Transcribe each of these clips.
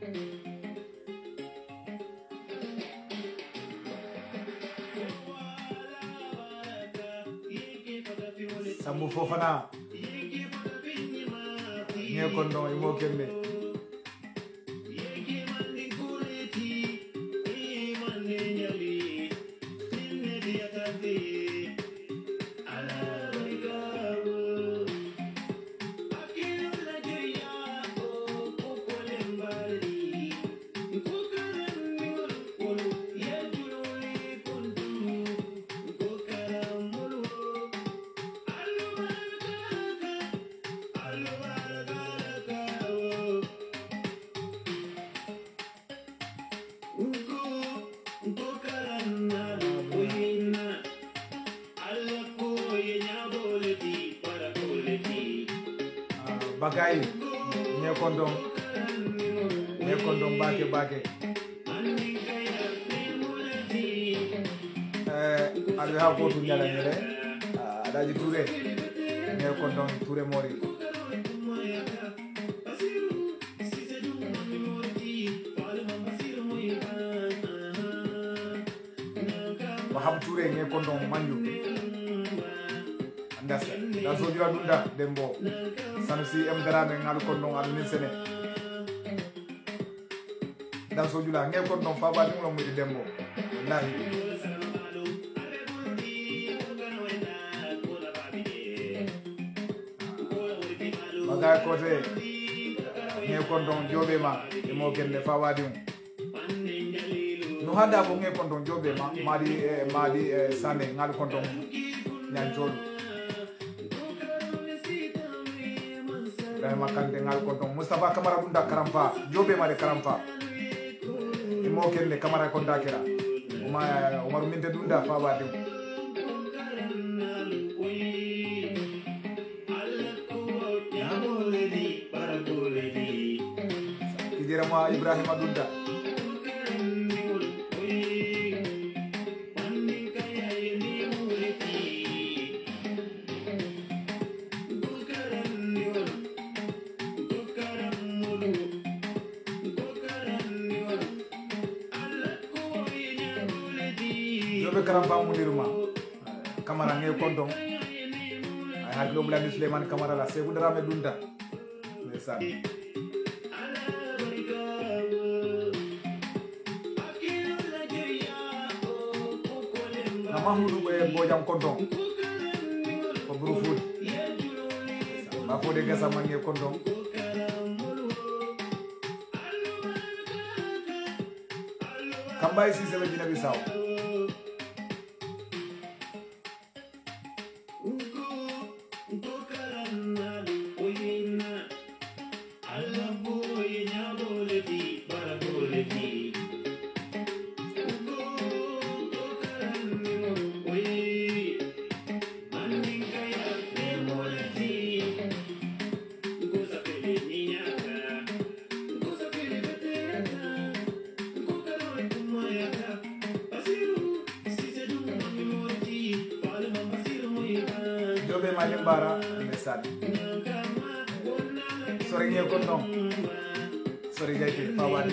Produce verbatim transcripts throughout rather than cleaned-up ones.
Sambu Fofana Nye Kondo Imo Kembe Bagay Nye Kondo Nye Kondo Bake Bake eh alwe ha ko tu nyala nyele adaji Touré Nye Kondo Touré Mori Wahab Touré Nye Kondo Manju Andasa da so jira dunda dembo Sanusi em garame ngal Kondo al minsene da so jula Nye Kondo fa ba dum lo mu dembo wallahi Bagay kote Nye Kondo jobe ma e mo gende fa wadi no handa ko Nye Kondo jobe ma madi eh, madi eh, sane ngal Kondo nyan jol Ibrahima Kante ngal Kondo Mustafa Kamara bunda karampa jobe ma de karampa e mo gende Kamara Konda kira uma Umar Minte dunda fa wadi Idirama Ibrahima Dunda Jobe Karampa Muniruma Kamara Nye Kondo ay haklo Blandi Suleiman Kamara la Sekou Dramé Dunda ndeysaan Mahmoudou Boye Bojam Kondo ko Buru Food ba ko de gasa ma Nye Kondo Kambay si sele Guinée Bissau Jobe Malimbara ndeysaan sori Nye Kondo sori Gaye fa wadi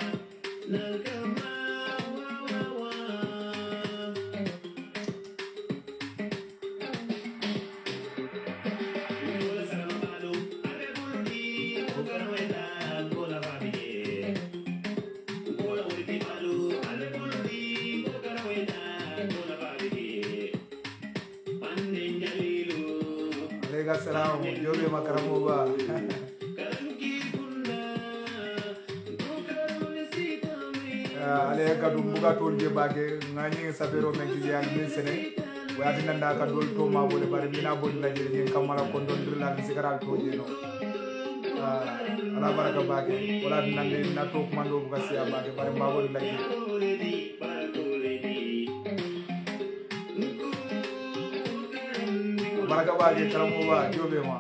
Salam jobe makaramo ba ale kadu buga tolje bage ngani sabero men ki ya min sene wati nanda ka dol to ma bole bare mina bol la jere Kamara Kondo dirla ni sigara toje no ala baraka bage wala nande na to mando buga siya bage bare ma bol la jere baraka bage karamo ba jobe ma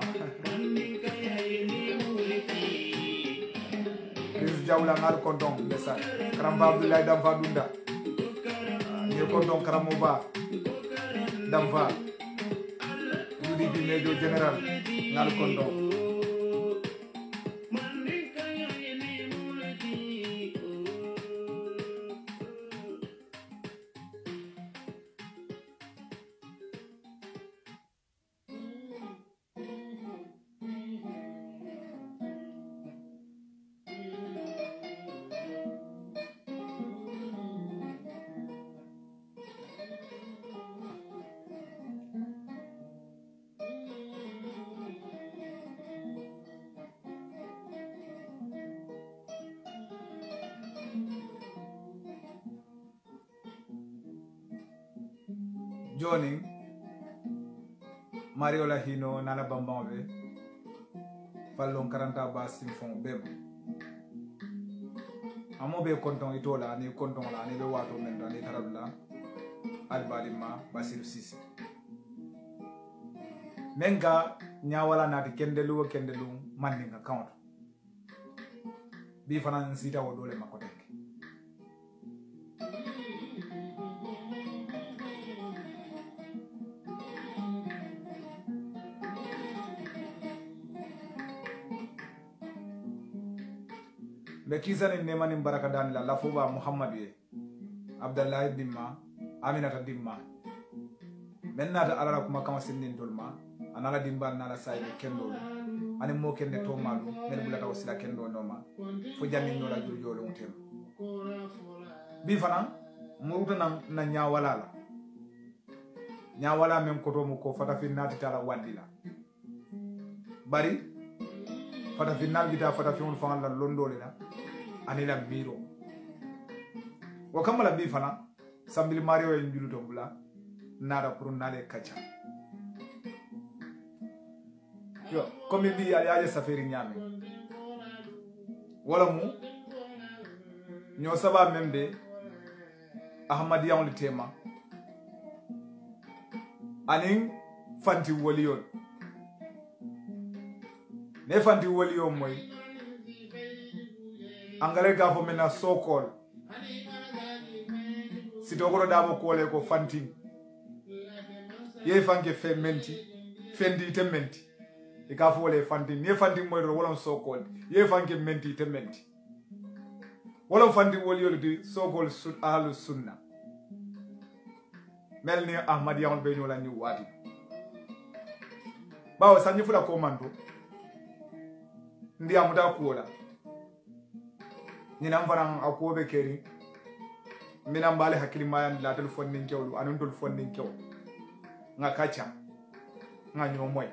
Jawla ngal Kondo ndeysaan Karamba Abdoulaye Damfa Dunda Nye Kondo Karamo ba Damfa U D P Major General ngal Kondo joni Mario la hino nana bambambe fallon karanta ba simfon bem amo be konton itola ni konton la ni be wato men ni tarabla albalima Basiru Sisi menga nyawala nati kendelu kendelu mandinga count bi fanan sita wo dole makotek be kisani nemani baraka dan la lafuba Muhammad ye Abdallah dimma Aminata dimma menna ta alala kuma kama sinnin dolma anala dimba nala saybe kendo ani mo kende to malu men bulata wasila kendo noma fo janni nyola jurjolo mutem bi fana muruta na, na nyawala la nyawala men koto mu ko fata fi nati tala wandila bari fata fi nal bita fata fi on fa la londole la ani la miro wa kamala bi fana sambil Mario en julu to bula nada pour nale kacha yo comme bi ali aje safari nyame wala mu nyo saba membe ahmadiyan le tema anin fanti woliyon ne fanti woliyon moy angale ga fo mena sokol sitogoro dabo kole ko fanti ye fanke fe menti fendi te menti e ka fo le fanti ne fanti moy do wala sokol ye fanke menti te menti wala fanti woliyon di sokol sun ahlus sunna melni ahmadiyan be nyola ni wadi bawo sanyi fula ko manto ndi amuda kuola nyina mfaran akobe keri mina mbale hakili maya la telefon nin kewlu anon telefon nin kew nga kacha nga nyomoy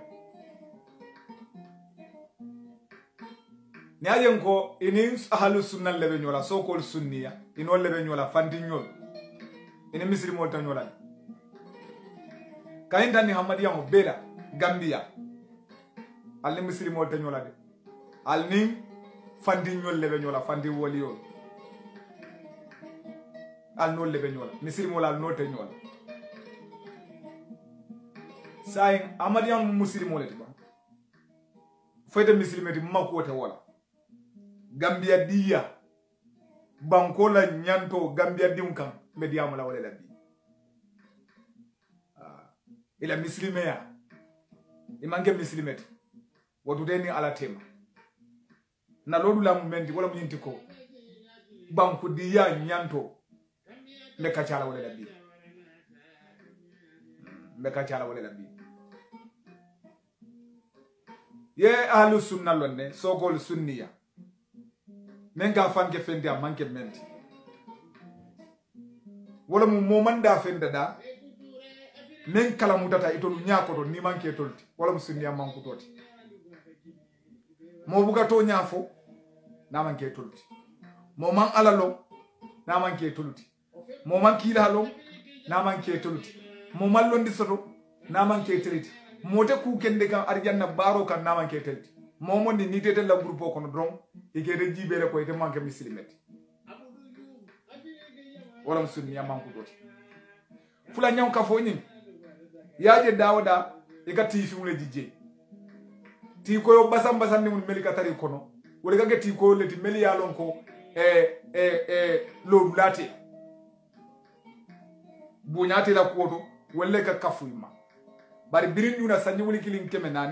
ni ayen ko ini ahlus sunna lebe nyola sokol sunniya ino lebe nyola fanti nyol ini misri mo tan nyola kainda ni hamadiya mo bela Gambia alni misri mo tan nyola de alni fandi nyol lebe nyola fandi woli yo al no lebe nyola misri mo la no tan nyola sayin amadiya muslimo le tiba fayda muslimeti mako te wala Gambia diya banko la nyanto Gambia diunkan mediamu la wala labi ah ila muslimeya imange muslimeti wadu deni ala tema na lodu la mumenti wala munyinti ko banko diya nyanto me kachala wala labi me kachala wala labi ye ahlus sunna lonne sogol sunniya menga fanke fendi a manke menti wala mu momanda fenda da men kala mutata itolu nyakoto ni manke tolti wala mu sunniya manku toti mo buga to nyafo na manke tolti mo man alalo na manke tolti mo man kilalo na manke tolti mo mallondi soto na manke tolti mote ku kende kan arjanna baro kan na manke tolti momo ni ni tete la groupe ko no dron e ke de jibere ko ite manke muslimet wala sunni ya manku doti fula nyaw ka fo ni yaaje dawda e ka ti fi mu le jije ti ko yo basam basam ni mun melika tari kono wala ga ti ko le ti meli ya lon ko e e e lo lati bu nyaati la ko to wala ka kafuyma bari birin duna sanni wuli kilin keme nani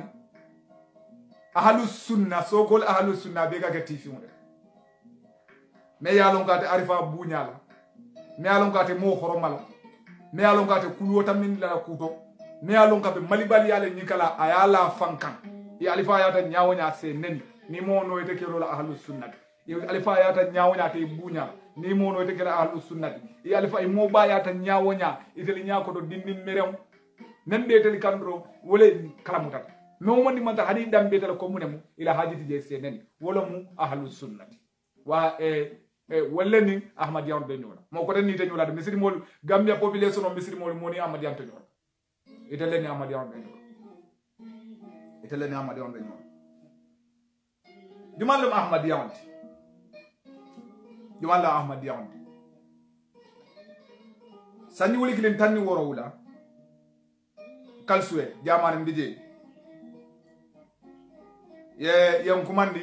ahlus sunna sokol ahlus sunna be ga tifi mu me yalon gate arifa buñala me yalon gate mo horomala me yalon gate kulwota min la kuto me yalon gate malibali yale nyikala ayala fankan ya alifa yata nyawonya se neni ni mo no ite kero la ahlus sunna ya alifa yata nyawonya te buñala ni mo no ite kero ahlus sunna ya alifa e mo ba yata nyawonya iteli nyako do dindin merem membe teli kandro wole kalamutata no woni man ta hadi dambe tala ko munemu ila hajiti je senen wala mu ahlus sunnati wa e e walla ni ahmadiyan be nyola mo ko tan ni te nyola de misri mol gambia population o misri mol moni ahmadiyan te nyola itele ni ahmadiyan be nyola itele ni ahmadiyan be nyola jumal ahmadiyan jumal ahmadiyan sanni woli kilen tanni woro wula kalsuwe jamane mbije ye yam kumandi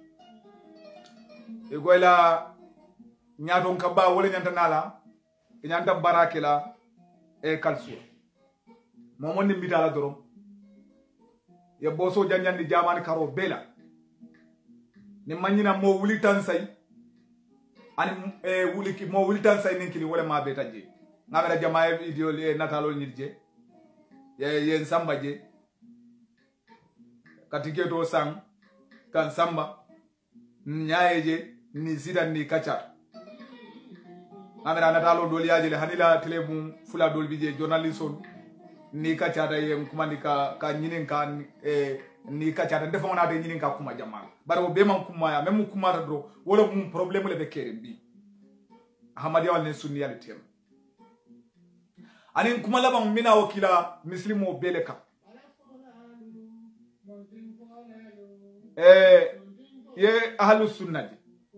e goyla ñaaton kabba wala ñanta nala e ñanta barakela e kalsuwa momon ni mbitala dorom ye boso janjandi jamane karo bela ni mañina mo wuli tan say ani e wuli ki mo wuli tan say ninkini wala ma be tajje ngamera jamaay video le natalo ñirje ye yen samba je katike to sang kan samba nyaaye je ni sidan ni kacha ngamera natalo dol yaaje le hanila telebum fula dol bije journalist ni kacha da yem kumandi ka ka nyinin ka e ni kacha da defo na de nyinin ka kuma jamaa baro be man kuma ya même kuma ta do wala mum problème le be kere bi ahmadiya wal ne sunniyalité anin kuma laban mina wakila muslimo beleka eh ye ahlus sunnati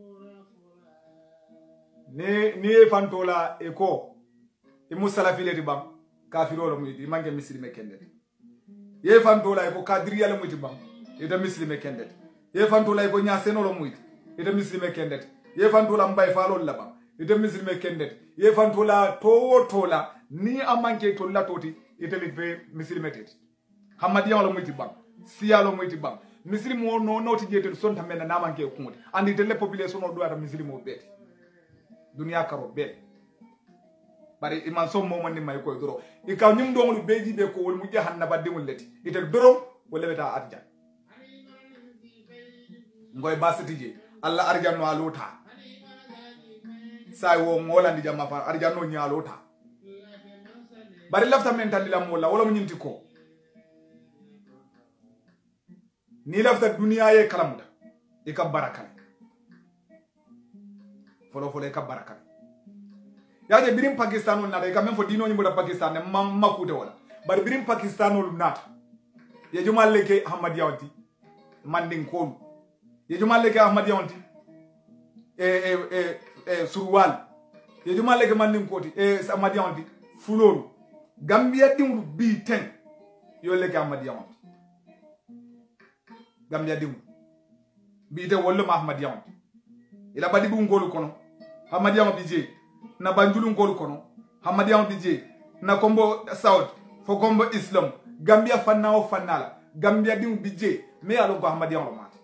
ni ni fantola eko e musalafile di bam kafiro lo muyti manke muslime kendete ye fantola eko kadriya lo muyti bam ida muslime kendete ye fantola eko nyaseno lo muyti ida muslime kendete ye fantola mbay falo labam ida muslime kendete ye fantola to tola ni amanke to latoti itali be muslimetet hamadiya lo muyti bam siya lo muyti bam muslimo no noti jete son tamena na manke kunde andi de le population no do ata muslimo beti dunia karo be bari iman so mo man ni may koy doro e ka nyum do ngol beji be ko wol mu jahannaba dingol leti itel doro wala beta arja ngoy basiti je alla arja no alota say wo ngolandi jamma fa arja no nyalota bari lafta men tan dila mola wala mu nyinti ko ni lafta dunia ye kalamuda e ka barakal folo folo e ka barakal yaje birim Pakistan on nada e ka men fo dino nyimbo da Pakistan ne mam makute wala bari birim Pakistan on nata ye jumal leke ahmadiya wanti mandin ko ye jumal leke ahmadiya wanti e e e e surwal ye jumal leke mandin ko ti e ahmadiya wanti fulolu Gambia dingu bi ten yo leke ahmadiya wanti Gambia dingu bi ten wollo ma ahmadiya wanti ila badi bu ngolu kono ahmadiya wanti je na banjulu ngolu kono ahmadiya wanti je na kombo south fo kombo islam Gambia fanna o fannala Gambia dingu bi je me alo ko ahmadiya wanti mate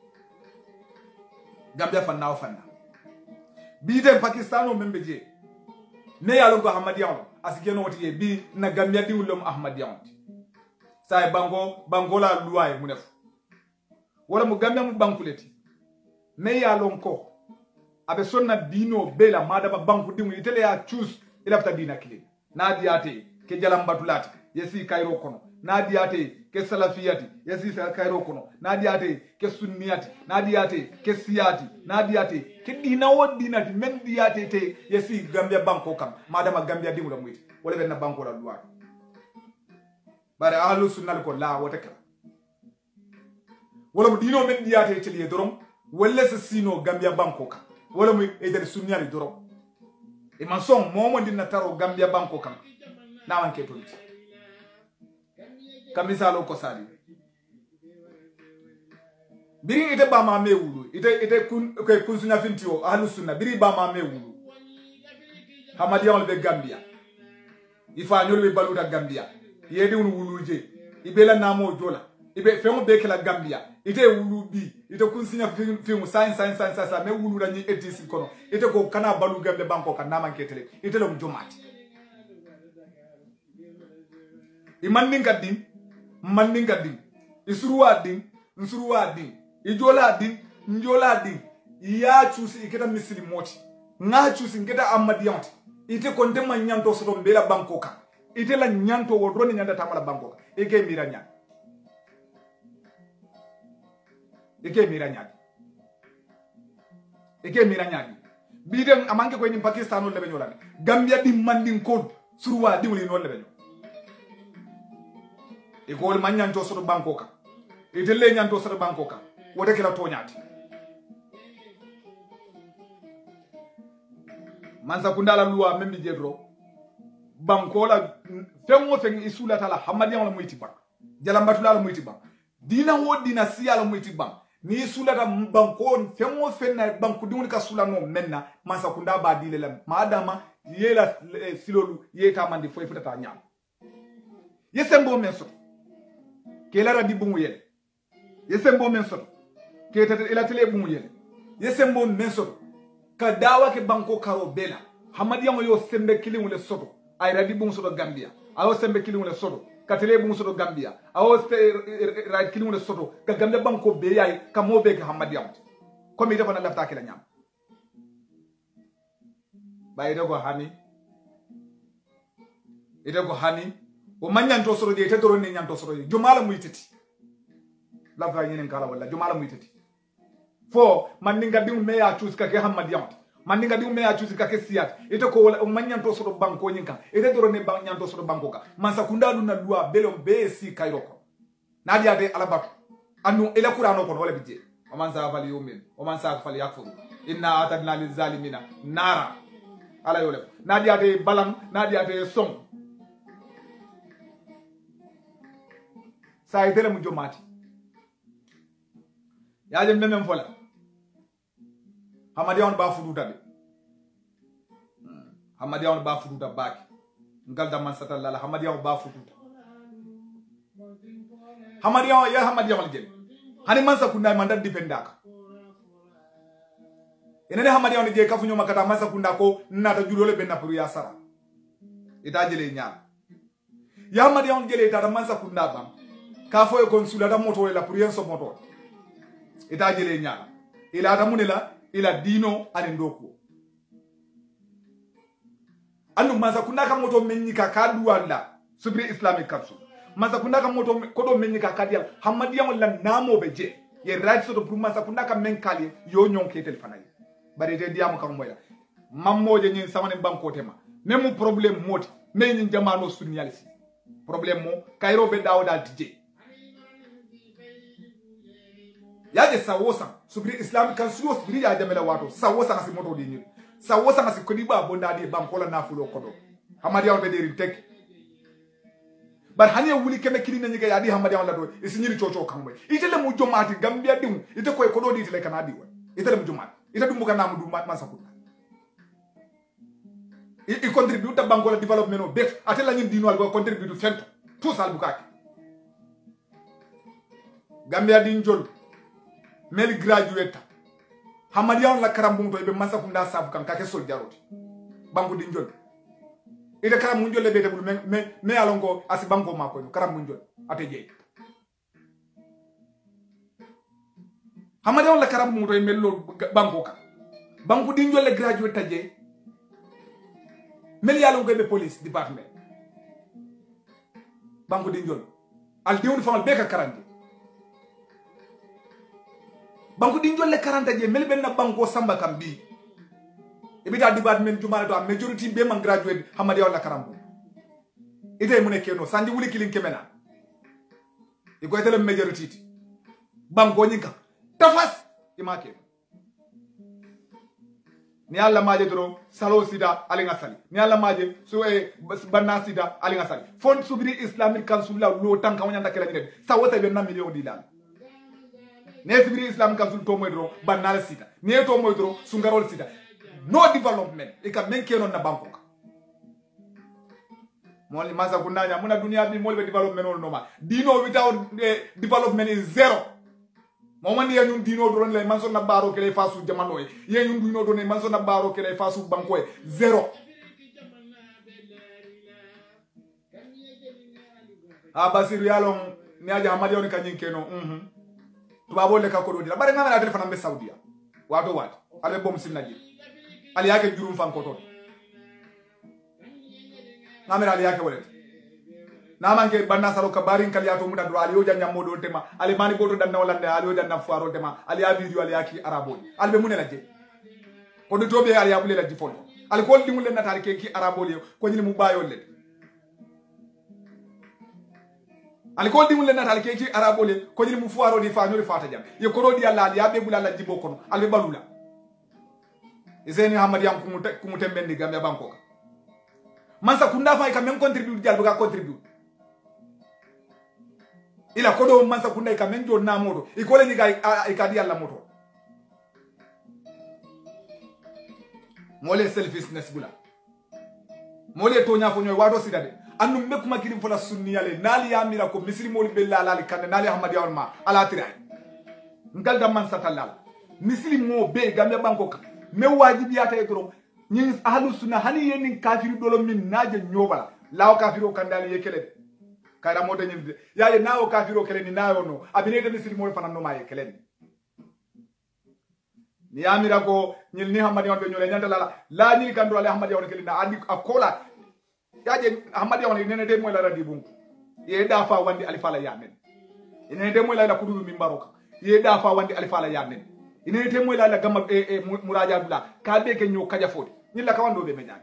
Gambia fanna o fanna bi ten Pakistan o membe je me alo ko ahmadiya wanti asike no woti bi na Gambia dingu lom ahmadiya wanti say bango bango la luwaye mu def wala mu Gambia mu bankuleti me ya lonko abe sonna dino bela madaba banku dimu itele ya choose ilafta dina kile na diate ke jalam batulati yesi kairo kono na diate ke salafiyati yesi kairo kono na diate ke sunniyati na diate ke siyati na diate ke dina won dinati men diate te yesi Gambia banko kam madama Gambia dimu la muiti wala ben na banko la duwa bare ahlus sunnah ko la wota kala wala mu dino men diate te liye dorom wala se sino Gambia banko kam wala mu eder sunniyari dorom e man son momo dinna taro Gambia banko kam na wanke tolti kamisalo ko sali biri ite ba ma me wulu ite ite kun ko kun sunya fintio ahlus sunna biri ba ma me wulu hamadiya wal be Gambia ifa nyolu be baluta Gambia yedi wulu wuluje ibela namo jola ibe femu be kala Gambia ite wulu bi ite kun sunya film science science science sa me wulu la ni etisi kono ite ko kana balu Gambia banko kan na manke tele ite lo jomati imandin kadin mandin kadin isuruwa din nsuruwa din ijola din njola din ya chusi iketa misiri moti nga chusi ngeta amadiyanti ite konte manyanto soto mbela banko kan ite la nyanto wodroni nyanda tamala banko kan ike miranya ike miranya ike miranya biden amanke ko ni Pakistan no lebe nyolani Gambia di mandin ko surwa di wuli no lebe e ko wol manyanto so banko ka e telle nyanto so banko ka wote kila toñati mansa kundala luwa membi jedro banko la fengo fen isula tala hamadiyan la muyti ba jalambatula la muyti ba dina wo dina siya la muyti ba ni isula da banko fengo fen na banko diwni ka sula no menna mansa kunda ba dile la madama yela silolu yeta mandi foy futata nyam yesembo menso kelara di bungu yele yesembo menso ke tata ila tele bungu yele yesembo menso ka dawa ke banko karo bela hamadiyan yo sembe kilin le soto ay radi bungu soto Gambia awo sembe kilin le soto ka tele bungu soto Gambia awo radi kilin le soto ka Gambia banko be yay ka mo be ka hamadiyan ko mi defa na lafta kila nyam bay de go hani ide go hani o manyanto soto de te doro ni nyanto soto jumala muitati lafta yinen kala wala jumala muitati fo man ninga dum me ya choose ka ke hamadiyan man ninga dum me ya choose ka ke siyat ite ko wala o manyanto soto banko nyinka ite doro ne ban nyanto soto banko ka man sakunda lu na lua belom be si kayro ko nadia de alabatu anu ila qur'ano ko wala bije o man sa fali yumin o man sa fali yakfuru inna atadna lil zalimina nara ala yole nadia de balam nadia de som sa itele mu jomati yaje memem fola hamadiyan ba fuduta de hamadiyan ba fuduta baki ngal da man satalla hamadiyan ba fuduta hamadiyan ya hamadiyan jeli hani man sakunda man dal dipendaka enene hamadiyan je kafunyo makata man sakunda ko nata julole benna pour ya sara ita jele nyaal ya hamadiyan jele ta man sakunda bam ka fo e konsula da moto la pour yen so moto ita jele nyaal ila da munela ila dino ale ndoko anu maza kunaka moto menyika kaduwala subri islamic capsule maza kunaka moto kodo menyika kadial hamadiyan wala namo beje ye right so to pour maza kunaka menkali yo nyonke telefanayi bari te diamu kam moya mammoje nyin samane banko tema memu problème moti me nyin jamano sunniyalisi problème mo kayro be dawda dije yaje sawosa subri islamic council subri ya jamela wato sawosa na simoto di nyir sawosa na sikodi ba bonda di bankola na fulo kodo hamadiya be deri tek bar hanye wuli keme kilina nyiga ya di hamadiya la do isinyiri chocho kamwe itele mu jomati Gambia dim ite koy kodo di tele kanadi wa itele mu jomati ite dum buka namu dum man sakuna i contribute ta bankola development o bet atela nyin dino algo contribute fento tout sal bukaki Gambia di njol mel graduate hamadiyan la karam to be masa kunda sabu kan kake soldiaroti banko di njol ide karam munjol le bete bul me me alongo asi banko mako karam munjol ateje hamadiyan la karam to be mel banko ka banko di njol le graduate taje mel yalongo be police department banko di njol al diwni famal be ka karandi banko di njol le karanta je mel ben na banko samba kam bi e bi da department jumala to majority be man graduate hamadiya la karambo ite mu ne keno sandi wuli kilin kemena e ko tele majority banko nyinka tafas imake ni alla maje dro salo sida ali ngasali ni alla maje so e banna sida ali ngasali fond subiri islamic council la lo tanka wonyanda kala ni sa wasa be na million dilal ne subiri islamic council to moydro banna sida ne to moydro sungarol sida no development e ka men kenon na banko ka moli maza kunanya muna dunia bi moli be development no ma dino without uh, development is zero momani ya ñun dino do lay man so na baro ke lay fasu jamano e ye ñun dino do ne man so na baro ke lay fasu banko e zero a basir yalon ni aja hamadi on ka nyinkeno mhm tuba bo le ka ko do dila bare ngama na telefona be saudia wato wat ale bom sinnaji ali yake jurum fan ko to ngamira ali yake wolet na manke banna salo ka barin kal yato muda do ali o janya modo tema ali mani goto dan na walande ali o dan na fuaro tema ali ya video ali yaki arabo ali be munela je ko do tobe ali abule la difol al ko dimul len natali ke ki arabol ko ni mu bayol len al ko dimul len natali ke ki arabol ko ni mu fuaro di fa nyori fata jam ye ko do di alla ya be bulala jibo kono al be balula izeni hamad yam ku mu ku mu tembendi gambe banko mansa kunda fa ka men contribute dial buga contribute ila kodo mansa kunda ka men do na modo e ko le ni ga e ka di alla moto mole selfishness bula mole to nya fo nyoy wado sidade annu me kuma kirim fola sunni yale nali ya mira ko misri moli bella lali kan nali ahmad yawal ma ala tiray ngal da man satallal misri mo be gambe banko ka me wajibi ya tay goro ni ahlus sunna hani yenin kafiru dolo min naje nyobala law kafiru kandali yekele kayra mo dañi yaye nawo kafiru kele ni nayo no abine de misri mo fanan no ma yekele ni amira ko ñil ni hamadi on be ñole ñanta la la ñil kan do ale hamadi on kele na andi akola yaje hamadi on nene de moy la radi bun ye da fa wandi alifa la yamen ene de moy la kudu min baroka ye da fa wandi alifa la yamen ene de moy la gamma e e muraja dula ka be ke ño kaja fodi ñil la kawando be be ñaadi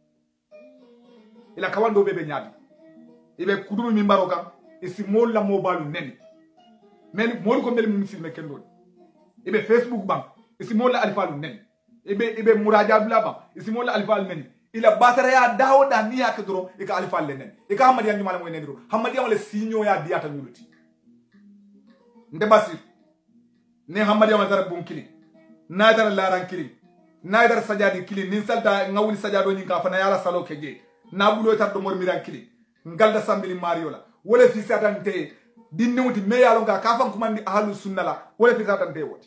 ila kawando be be ñaadi ibe kudu min baroka isi mol la mo balu neni men mol ko mel muslime kendo ibe facebook bank isi mola alifalu nen ibe ibe muraja blaba isi mola alifalu nen ila batara ya dawo da ni yak dro e ka alifal nen e ka hamadi yanyu mala moy nen dro hamadi wala sinyo ya diata nyuluti nde basir ne hamadi wala dara bun kili na dara laran kili na dara sajadi kili nin salda ngawuli sajado nyin ka fana yala salo keje na bulo tar do mor miran kili ngalda sambili mariola wala fi satante dinnewti me yalo nga ka fam kumandi ahlus sunna la wala fi satante woti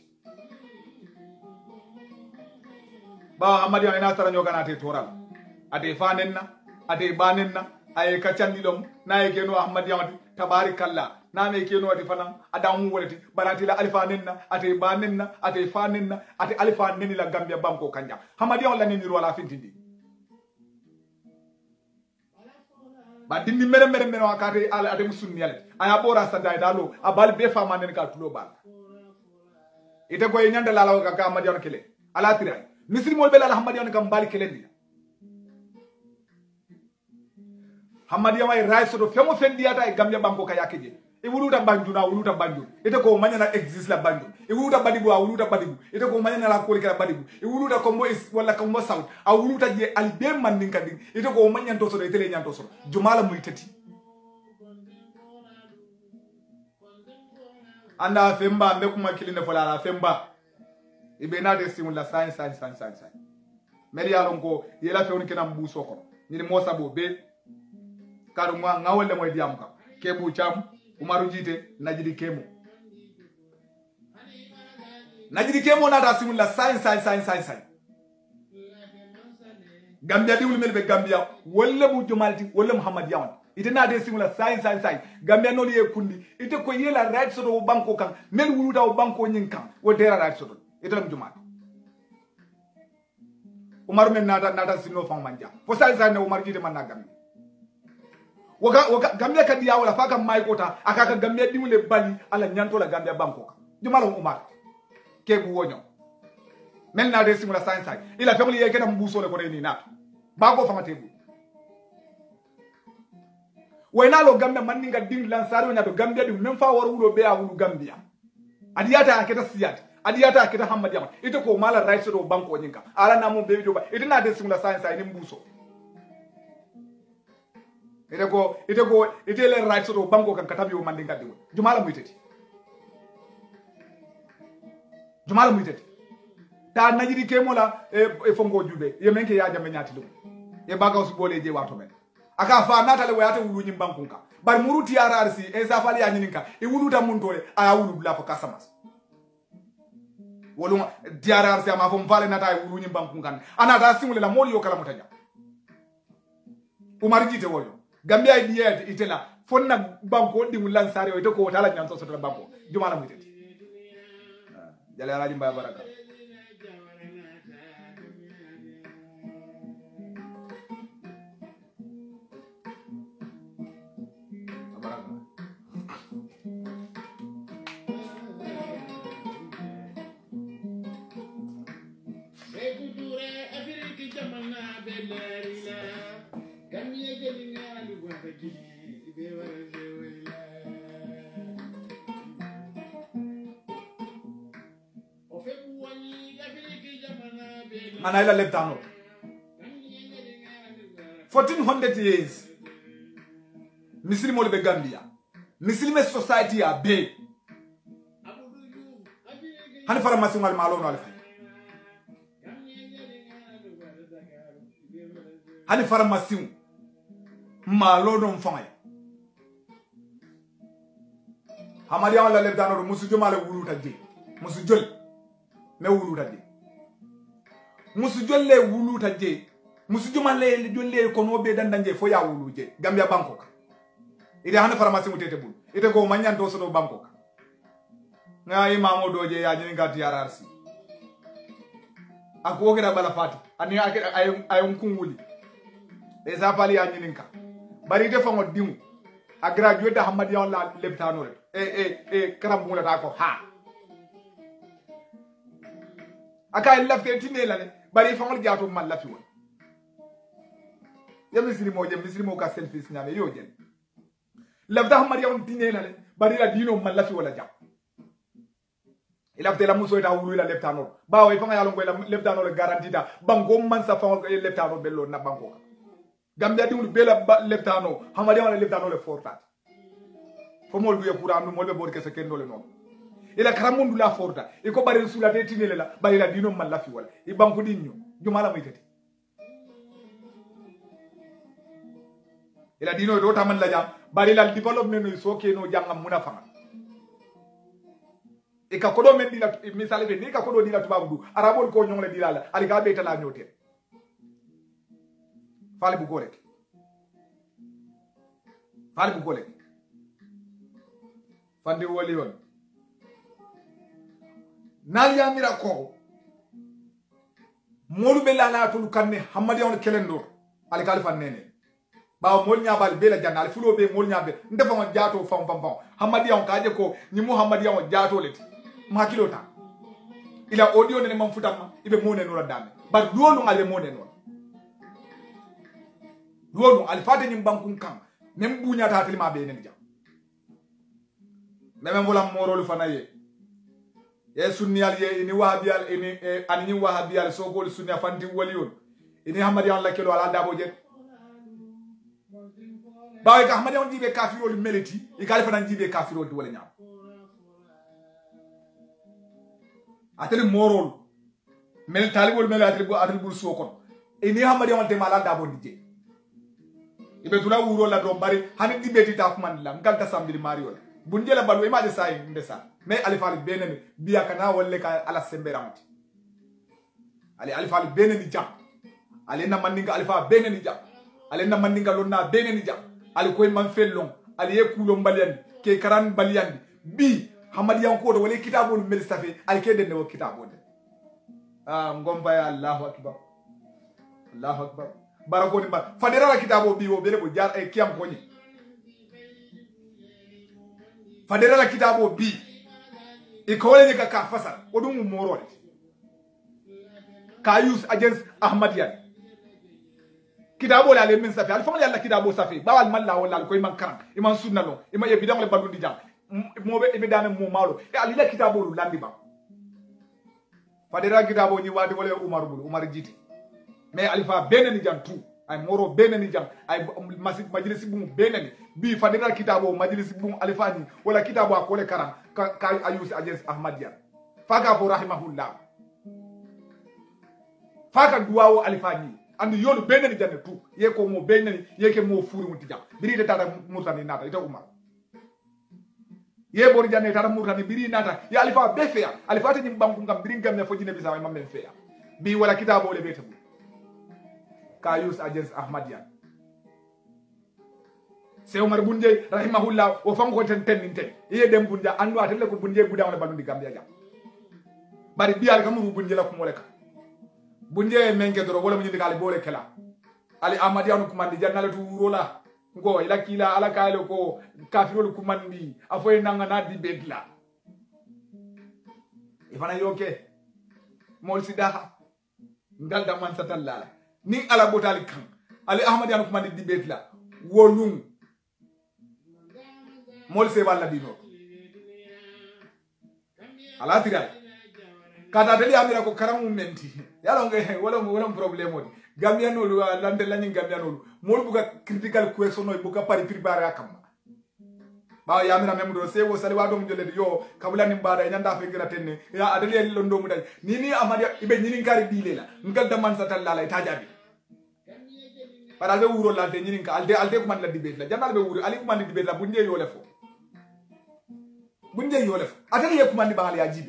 ba amadi ina tara nyoga na te toral ade fanenna ade banenna ay ka candilom na e keno ahmadi amadi tabarakallah na me keno ati fanan adamu wolati barati la alifa nenna ate banenna ate fanenna ate alifa nenni la gambia banko kanja hamadi on la nenni wala fintindi ba dindi mere mere mere wakati ala ade musunni yale aya bora sadai dalo abal be fama nen ka tulo bal ite ko nyanda la la ka amadi on kele ala tirai misri mol bela hamadi on kam bali kelendi hamadi way raiso do femo fendi ata e gambia banko ka yakeje e wuluta banjuna wuluta banju ite ko manyana exist la banju e wuluta badibu a wuluta badibu ite ko manyana la ko kala badibu e wuluta ko mo is wala ko mo saud a wuluta je albe man nin kadi ite ko manyan to so ite le nyanto so jumala muy tati anda femba mbe kuma kiline fola la femba ibe na de simula sain sain sain sain sain meri yalon ko yela fewni kenam buso ko ni mo sabo be karu ma ngawle moy diam ka kebu cham umaru jite najidi kemo najidi kemo na da simula sain sain sain sain sain gambia diwul melbe gambia wala bu jumalti wala muhammad yawan ite na de simula sain sain sain gambia no ye kundi ite ko yela right so do banko kan mel wuluda o banko nyin kan wo dera right so do itelam jumat umar men nata nata sino fam manja fo sai sai ne umar jite man na gambi waka waka gambia kadi ya wala faka mai kota akaka gambia diwule bali ala nyanto la gambia banko jumalo umar ke bu wonyo men na de simula sai sai ila family ye kenam buso le ko ni na ba ko fama tebu wayna lo gambia man ninga ding lan sari wona do gambia dum men fa war wulo be a wulu gambia adiyata aketa siyat adiyata aketa hamadi yama ite ko mala right do banko nyinka ala na mo be do ba ite na de simula sai sai ni mbuso ite ko ite ko ite le right do banko kan katabi o mandi ngadde jumala mu iteti jumala mu iteti ta najidi kemola e, e fongo jube ye menke ya jambe nyati dum e baga su bole je wato men aka fa natale wayata wulu nyim bankunka bar muruti ya rarsi e safali ya nyininka e wulu ta muntole aya wulu bla fo kasamas wolu diarar si ama fo mfale nata e wulu nyim bankunka ana ta simule la moli yo kala mutaja umar jite woyo gambia e diet itela fonna banko di mulan sare o to ko tala nyanto so to banko jumala muteti jale alaji mbaya baraka to do mana ila leptano fourteen hundred years Muslim be Gambia Muslim society a be hani pharmacie ngal malo no alfa hani pharmacie malo no mfay hamadi ala leptano musu jomale wuluta je musu jol me wuluta je musu jolle wuluta je musu jomale jolle ko no be dandanje fo ya wuluje Gambia Bangkok ide hana pharmacie mutete bul ite ko manyanto so do Bangkok nga imamo doje ya nyini ngati yararsi ako gida bala fati ani ay ay kunguli e sa fali ya nyini nka bari de fango dimu a graduate Hamadi on la leptano e e e karambula ta ko ha aka lafte tinela ne bari fango jaato mal lafi won ya misri mo je misri mo ka selfies nyame yo je lafta Hamadi on tinela ne bari la dino mal lafi wala jam ila fte la muso ita wulu ila leptano bawo ifanga yalo ngo ila leptano le garantida bango man sa fango leptano bello na bango Gambia diwul bela leptano Hamadi on leptano le forta fo mol duye courant no mol be bor kesse kendo le non ila karamundu la forta e ko bare sula te tinele la bari la dino man lafi wala e banko dinyo jumala may tati ila dino do taman la jam bari la development no so ke no jangam muna fanga e ka kodo men dila misale be ni ka kodo dila tubabu arabol ko nyongle dila la ali ka beta la nyote fali bu golek fali bu golek fandi woli won nal ya mira ko molu be la la tul kanne Hamadi on kelendo ali kalifa nene ba mol nyaabal be la janal fulo be mol nyaabe ndefa on jaato fam fam fam Hamadi on kaaje ko ni Muhammadi on jaato leti ma kilota ila audio ne mam futama ibe mo ne no dame ba duolu ngale mo ne no duolu al fate nyim bankun kan nem bunya ta tilma be ne jam meme vola morolu fanaye e sunniyal ye ini wahabiyal ini ani ni wahabiyal so gol sunniya fanti waliyon ini Hamadi on la kelo ala dabo je bawe ka Hamadi on jibe kafirol meliti e kalifa nan jibe kafirol wala nyam ateli morol mel talibol mel ateli ateli bul sokon ini Hamadi on te mala dabo dije ibe tula wuro la do bari hani dibeti ta kuma la ngalta sambiri mario bunjela balu imaje sai ndesa mais alifal benen biya kana wolle ka ala semberamati ali alifal benen jam ali na mandinga alifa benen jam ali na mandinga lonna benen jam ali koy man fellon ali yekulo mbalian ke karan balian bi Hamadi yanko do wala kitabul mel safi ali ke den ne kitabo de ah ngomba ya Allahu akbar Allahu akbar barako ni ba fadera la kitabo bi wo bele bo jar e kiyam ko ni fadera la kitabo bi e ko wala ka ka fasal o dum moro ka use against Ahmadiyan kitabo la le min safi al fon yalla kitabo safi bawal malla wala ko man karam iman sunna lo ima e bidam le balundi jam mo be e bidame mo malo e ali la kitabo lu landi ba fadera kitabo ni wadi wala Umar bul Umar jiti mais alifa beneni jam tout ay moro beneni jam ay masjid majlis bu beneni bi fadira kitabo majlis bu alifa ni wala kitabo akole karam ka, ka ayusi agents Ahmadiyan faga bo rahimahullah faga duwawo alifa ni andi yolu beneni jam tout ye ko mo beneni ye ke mo furi muti jam biri de tata murtani nata ita Umar ye bori janne tata murtani biri nata ya alifa be feya alifa ta nyim banku ngam biri ngam ne fo jine bisa may mammen feya bi wala kitabo le betabu ka use against Ahmadiyan se Umar bunje rahimahullah o fam ko ten ten ten ye dem bunja andu atelle ko bunje buda wala balundi Gambia jam bari bial kamuru bunje la ko moleka bunje menke doro wala munyi dikali bole kala ali Ahmadiyan ko mandi jannalatu rola ngo ila kila ala kale ko kafirol ko mandi afoy nanga na di bedla ifana yoke mol sidaha ngal da man satallala ni ala botali kan ali Ahmadiyan ko mandi di bedla wolum mol se wala dino ala tiral kata tele amira ko karamu menti yalo nge wala wala problème odi Gambia no lu lande lañi Gambia no mol buga critical question no buga pari préparer akam ba yamira mem do sewo sali wa do mo jole yo kabula ni mbada nyanda fe gira tenne ya adali londo mu dal ni ni amadia ibe nyini ngari bilela ngal da man satal la tajabi para be wuro la de nyini ka alde alde ko man la dibet la jandal be wuro ali ko man dibet la bunje yo lefo bunje yo lefo atali ko man di ba ali ajibi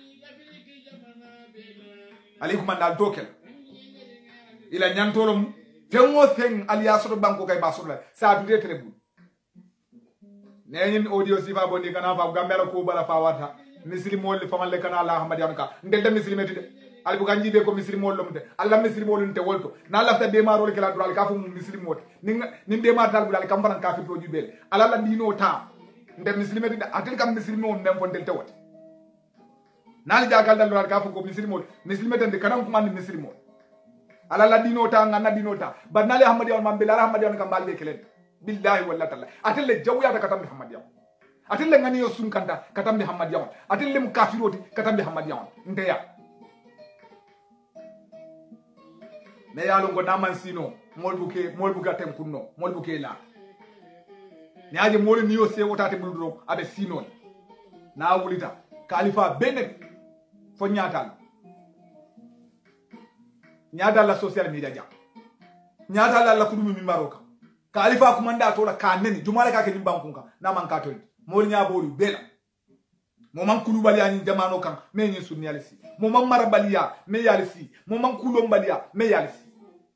ali ko man dal dokel ila nyantolom fengo feng aliya soto banko kay basula sa du de bu neñin audio sifa bondi kana fa gambela ko bala fa wata misri mol famal le kana Allah hamad yanka ndel da misri metide al bu ganji be ko misri mol lomde Allah misri mol nte wolto na lafta de marol kala dral ka fu misri mot nin nin de mar dal bulal kambaran ka fi to jubel ala la dino ta ndel misri metide atel kam misri mol nem fon del tewat nal jagal dal dral ka fu ko misri mol misri metide kanam ko man misri mol ala la dino ta ngana dino ta banale hamad yon mambe la hamad yon kam balbe kelen billahi walla talla atelle jawyata katambe hamad yam atelle ngani yo sunkanta katambe hamad yam atelle mu kafiroti katambe hamad yam ndeya me yalo ngo naman sino molbuke molbuga tem kunno molbuke la nyaaje mol ni yo se wotate buldo abe sino na wulita khalifa benet fo nyaatal nyaatal la social media jam nyaatal la kudumi mi maroka Khalifa kumanda tola kaneni jumala ka ke nimbankunka na man ka toli mol nya boru bela mo man kulubali ani jamano kan me ni sunni alisi mo man marabaliya me yalisi mo man kulombaliya me yalisi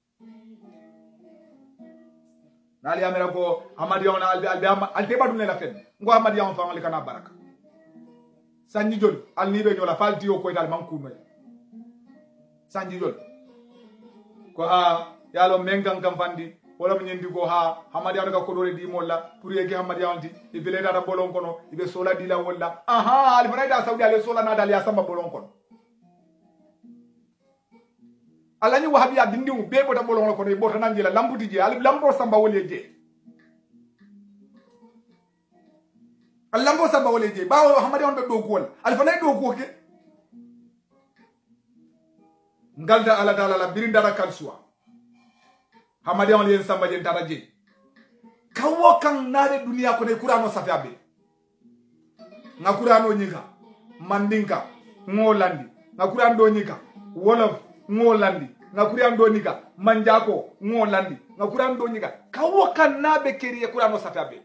nali amera ko amadiyon albi albi albe badum la fen ngo amadiyon fa ngali kana baraka sanji jol al ni be nyola falti yo ko dal man kuno sanji jol ko ha yalo mengan kam fandi wala mo ñendi go ha hamadi anu ka ko dole di molla pour yegi hamadi anti e bele data bolon kono ibe sola dila wala aha al farayda saudi ale sola na dal ya samba bolon kono alani wahabi adindi mu be bota bolon kono e bota nanji la lambuti je al lambo samba wole je al lambo samba wole je bawo hamadi on be do ko wala al fanay do ko ke ngalda ala dala la birinda ra kalsuwa hamadi on yen samba jen taraje kawo kan nade dunia ko ne kurano safiabe nga kurano nyika mandinka ngolandi nga kurando nyika wolof ngolandi nga kurando nyika manjako ngolandi nga kurando nyika kawo kan nabe keriye kurano safiabe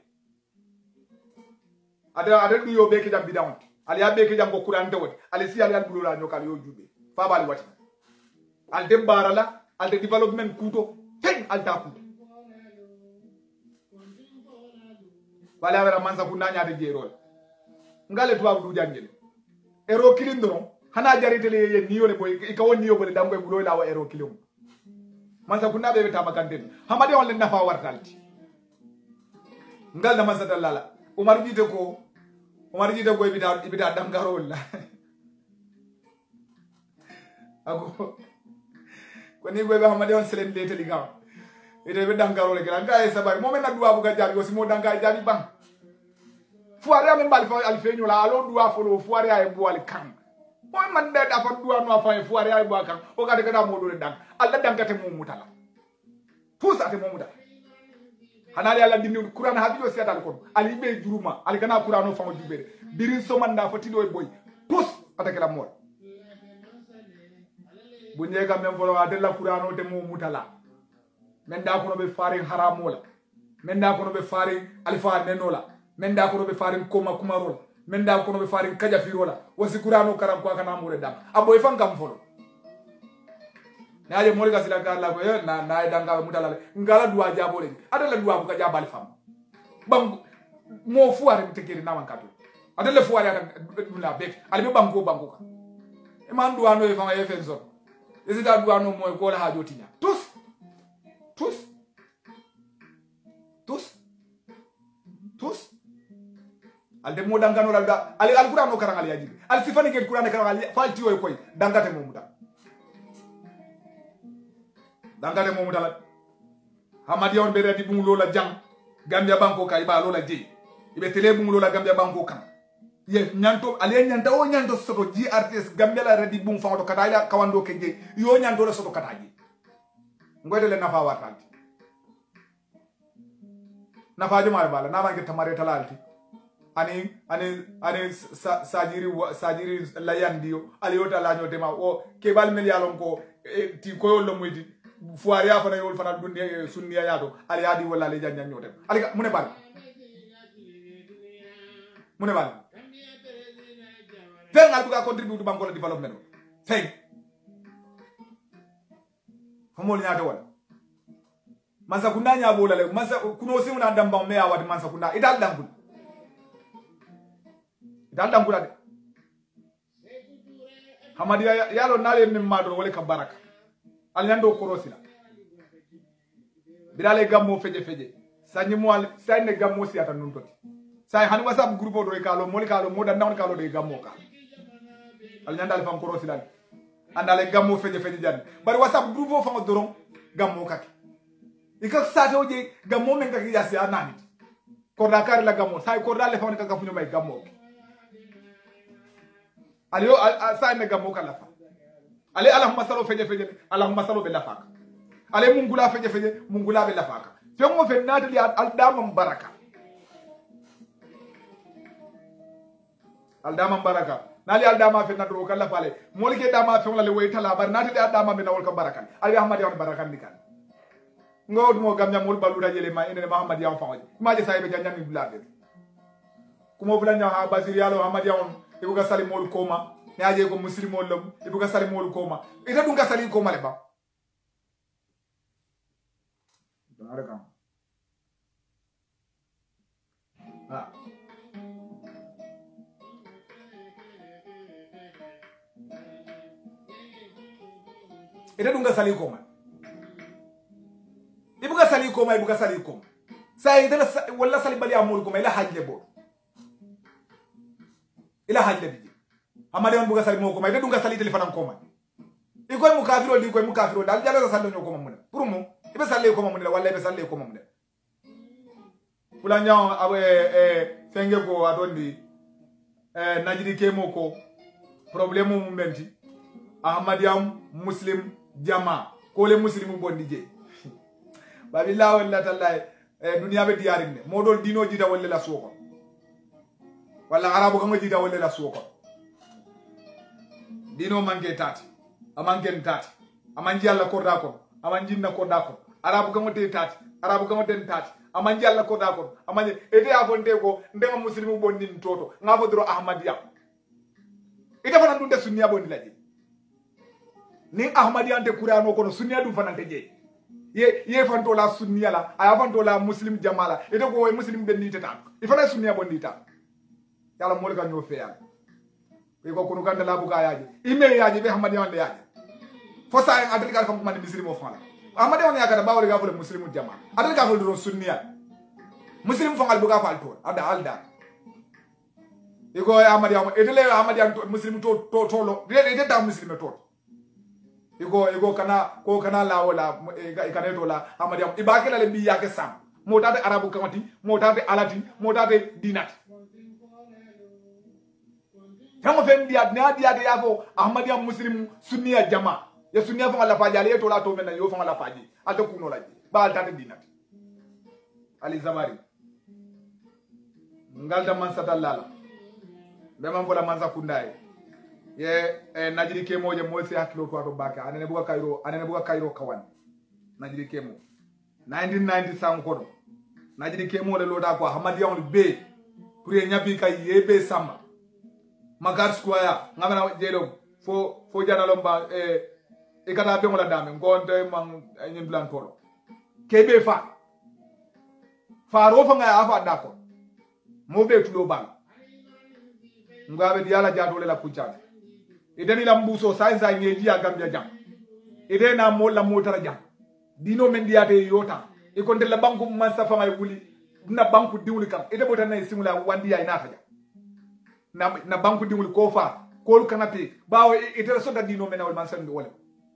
ada ada du yo be ke jam bidawon ali ya be ke jam ko kurante wot ali si ali al bulula nyokal yo jube fa bali wati al dembarala al de development kuto ten altaku wala wala mansa ku nanya de jerol ngale tuwa du jangel ero kilindoro hana jaritele ye niyo le boy ka woni yo bole dam koy bulo la wa ero kilum mansa ku nabe beta bakanden hamade on le nafa wartalti ngal da mansa dalala umar jide ko umar jide ko ibida ibida dam garol la ako ko ni go be hamade on selen lete liga ite be dangaro le gran gaay sabay mo men na duwa bu ga jari aussi mo danga jari bang fuare am mbal fa al feñu la alo duwa folo fuare ay bu wal kan mo man de da fa duwa no fa fuare ay bu kan o ga de ga mo do le dang alla dangate mo mutala tous ate mo mutala hanali alla dindi qur'an hadiyo setal ko ali be juruma ali kana qur'ano fa mo jubere birin so manda fa tido boy tous atake la mo bu ñega men folo ade la qur'ano te mo mutala men da ko no be farin haramola men da ko no be farin alfa nenola men da ko no be farin koma kumarol men da ko no be farin kaja firola wasi qur'ano karam ko kana mo dam aboy fan kam folo naaje moli gasila kala ko na na danga mutala ngala duwa jabole adala duwa ko jabal fam bam mo fuare tekeri na man kato adala fuare ada la bek albe banko banko ka e man duwa no e fama e fenzo ezida duwa no mo ko la ha jotinya tous tous tous tous alde mo dangano la da ali alqur'ano karangal yaji al sifani ke qur'ano karangal falti way koy dangate mo muda dangate mo muda la hamadi on be redi bu lola jang gambia banko kay ba lola je ibe tele bu lola gambia banko kan ye nyanto ale nyanta o nyanto soto G R T S Gambia la redi bum fa to kata ila kawando keje yo nyanto la soto kataji ngoyde le nafa watanti nafa juma bala na bangi tamare talalti ani ani ani sajiri sajiri layandio ali yota la nyote ma o ke bal mel yalon ko e, ti ko yollo muyti fuari ya fana yol fana dundi sunniya yato ali yadi wala le janya nyote ali mune bal mune bal fen al buka contribute to bankola development fen famol nyato wala mansa kunda nya bola le mansa kuno si una damba me awati mansa kunda idal dangul idal dangul ade hamadi yalo nale min madro wala ka baraka al nyando korosila bidale gammo feje feje sanyi mo al sayne gammo si ata nun toti say hani whatsapp groupe do e kalo moli kalo moda nawn kalo de gammo ka al nyandal fam korosila andale gammo feje feje jan bari whatsapp groupe fam doron gammo kake ika sate oje gammo men kake yasi anani ko dakar la gammo say ko dale fam ka gafu nyomay gammo aliyo sayne gammo kala fa ale allahumma sallu feje feje allahumma sallu bil lafaka ale mungula feje feje mungula bil lafaka fe mo fe natali al dama baraka al dama baraka nali al dama fe nadro kala fale molike dama fe wala le way tala bar natali al dama be nawol ka baraka ali ahmad yaw baraka ndikan ngod mo gamnya mol balura jele ma ene muhammad yaw fa waji ma je saybe janjami bulade kumo bulanya ha basir yalo ahmad yaw e buga salim mol koma ne aje ko muslimo lom e buga salim mol koma ita dun ga salim koma le ba baraka ah ita dun ga salim koma e buga salim koma e buga salim koma sai ita wala salim bali amol koma ila hajle bo ila hajle bi amade on buga sali mo ko may de dunga sali telefon ko may ikoy mu kafiro li koy mu kafiro dal jalo sallo ñoko mamune pour mo ibe salle ko mamune wala ibe salle ko mamune kula nyaw awe e fenge ko adondi e najidi kemo ko problème mu menti ahmadiyam muslim jama ko le muslimu bondi je babilla wala tallahi e dunya be diarinne modol dino jida wala la soko wala arabu ko jida wala la soko dino manke tati amanken tati amanji alla ko dako amanji na ko dako arabu ko te tati arabu ko den tati amanji alla ko dako amanji ede afonde ko ndema muslimu bonni toto ngafo dro ahmadiya ida fana dunde sunniya bonni laji ni ahmadiya ante qur'ano ko sunniya dum fana teje ye ye fanto la sunniya la aya fanto la muslim jamala ede ko way muslim benni tata ifana sunniya bonni ta yalla mo le ka ñoo feya ko kunu kan la buga yaaji ime yaaji be hamadi wande yaaji fo sa en adal ka fam man muslimo fala hamadi wande yakata bawle ga fo muslimu jama adal ka fo do sunniya muslim fo ngal buga fal to ada alda iko hamadi am edele hamadi am muslim to to to lo de de ta muslim to iko iko kana ko kana la wala e kana to la hamadi am ibakela le bi yake sam motade arabu kamati motade alati motade dinati kama fen dia ne dia de yabo ahmadiya muslim sunniya jama ya sunniya fa la faji ale to la to men yo fa la faji ata kuno la ba alta dinat ali zamari ngalda man satallala be man fola man sakundai ye e najiri kemo je mo se haklo to to baka anene buga kayro anene buga kayro kawan najiri kemo nineteen ninety sam ko najiri kemo le loda ko ahmadiya on be pour ye nyabi kay ye be sama magar square ngamana jelo fo fo jana lomba e e kata be ngola dame ngonde man nyim plan tolo kebe fa fa ro fa nga afa dako mo be tulo bang ngabe diala jadole la kuchata ideni la mbuso sai sai ngeji ya gambia jam ide na mo la motara jam dino men diate yota e ko ndel la banku man safa may wuli na banku diwli kam ide botana simula wandi ya ina faja na na banku dimul ko fa ko kanati bawo ite so da dino mena wal man san wala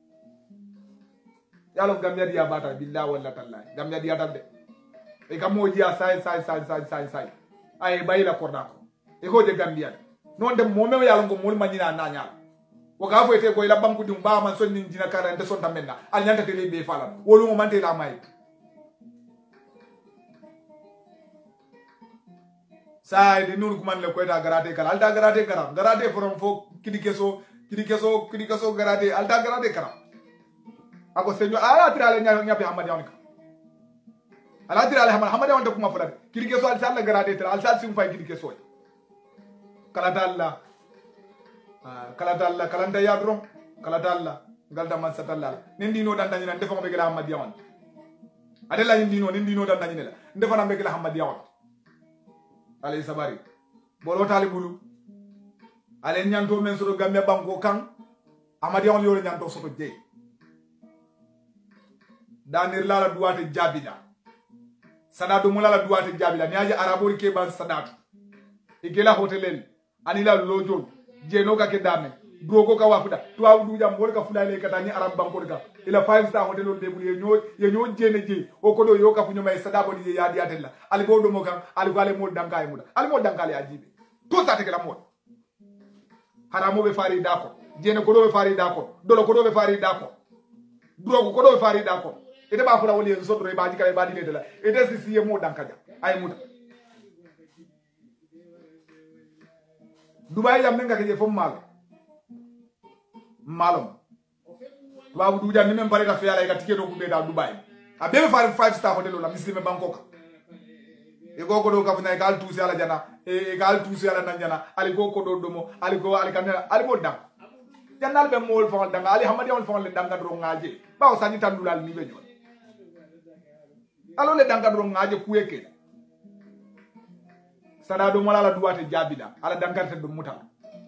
yalo gambia dia bata billahi wala tallahi gambia dia tabde e kamo dia sai sai sai sai sai sai ay bayila korda ko e ko je Gambia non de mo me yalla ngo mol manina na nyaal waka fo ete ko ila banku dum ba man sonni dina kara nde sonta menna al nyanta tele be fala wolu mo mante la may sa de nur kuman le ko ta garate kala alta garate kala garate from fo kidi keso kidi keso kidi keso garate alta garate kala ako seño ala tirale nya nya be hamadi on ala tirale hamadi hamadi on de kuma fula kidi keso al sala garate tra al sal sim fay kidi keso kala dalla kala dalla kala nda yadro kala dalla galda man satalla nindi no dan danyina defo be gela hamadi on adela nindi no nindi no dan danyina ndefa na be gela hamadi on ale sabari bolo tali bulu ale nyanto men so gambe banko kan amadi on yoro nyanto so je danir lala duwate jabida sadatu mulala duwate jabida ni aje arabori ke ban sadatu igela hotelel anila lojo je no ka ke dame drogo ka wafuda tuwa du jam bol ka fulale ka tani arab banko ka ila five star hotel on debul ye ñoo ye ñoo jene je o ko do yo ka fu ñomay sadabo di ya di atella ali go do mo kan ali ko ale mo dankay muda ali mo dankale ajibe to sa te ke la mo haramo be fari dako jene ko do be fari dako dolo ko do be fari dako drogo ko do be fari dako ite ba fura woli en sodro e ba jikale ba di ledela ite sisi ye mo dankaja ay muda Dubai yam nga ke je fo mal malum tubabu duja ni men barika fiala ka tiketo ku be da Dubai a be fa five star hotel la muslime Bangkok e go ko do ka funa gal tusi ala jana e gal tusi ala nan jana ali go ko do domo ali go ali kan ali mo dam janal be mol fa danga ali hamadi on fa le danga do ngaje ba o sani tandulal ni be jol alo le danga do ngaje kueke sada do molala duwate jabida ala dangarte do mutal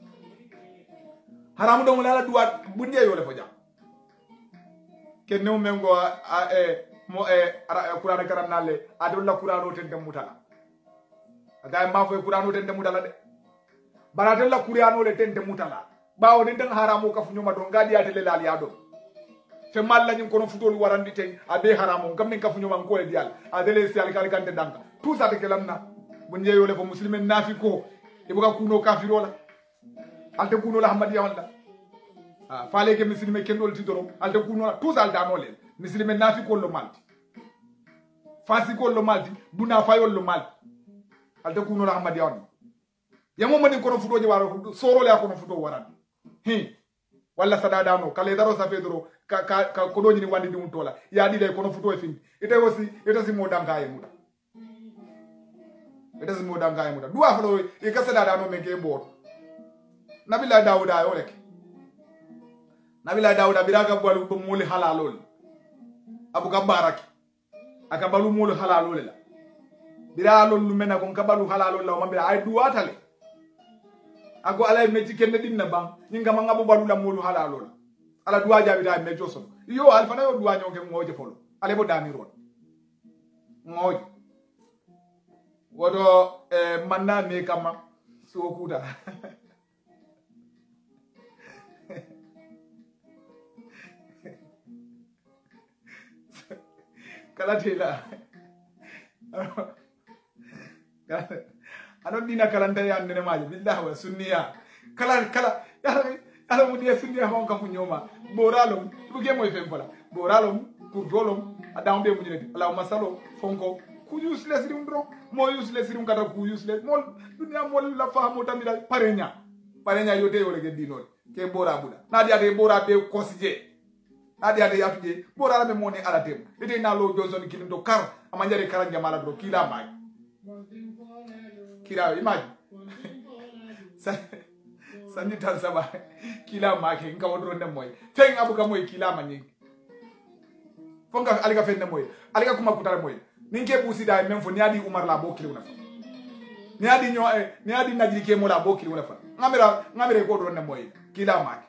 haramu do molala duwat bunde yole fo jam ken no mengo a e mo e qur'an karam nalle adu la qur'an ten dem mutala aga ma fo qur'an ten dem mutala de barate la qur'an le ten dem mutala bawo den tan haramu ka fu nyoma do ngadi ate le lal yado fe malla nyin kono futol warandi ten abe haramu gam min ka fu nyoma ko e dial adele si al kal kante danka tout ça te kelamna bunje yole fo muslimen nafiko e buga kuno kafiro la alte kuno la hamadiya wala ah fale ke muslime kendol ti doro alte kuno la tout ça al dano le muslimen nafiko lo malti fasiko lo malti buna fayol lo malti alte kuno la hamadiya wala yamo mani kono futo je waro soro le akono futo warandi hi walla sadada no kale daro sa fedoro ka ka ko do ni wandi dum tola ya di de kono futo e fin ite aussi ite si mo danka e muda ite si mo danka e muda duwa falo e ka sadada no men ke bot nabila dauda yo rek nabila dauda biraga balu bo moli halalol abu gabaraki aka balu moli halalol la biralol lu mena kon ka balu halalol la mambira ay duwa tale ago ala meji kenne dinna bang ninga manga bo balu la molu halalo ala duwa jabi da mejo so yo alfa na yo duwa nyonke ngoje folo ale bo dami ron ngoje wodo eh, manna me kama so kuda kala tela anon dina kalanta ya nene maji billahi wa sunniya kala kala ya ala mu dia sunniya hon ka funyoma boralo buge moy fem bola boralo pour jolom adam be mu direct ala masalo fonko ku useless rim dro mo useless rim kata ku useless mol dunya mol la famo tamida parenya parenya yote yole ke dinol ke bora buda na dia de bora be kosije na dia de yatuje bora la me moni ala tem ite na lo joson kilindo kar amanjare karanja mala dro kila mai kila imagine sani tan saba kila make nga wodro ne moy feng abuka moy kila mani fonga aliga fenne moy aliga kuma kutara moy ninke busi da men fo ni adi umar la bokili una fa ni adi nyo eh ni adi najiri ke mo la bokili una fa ngamira ngamire ko do ne moy kila make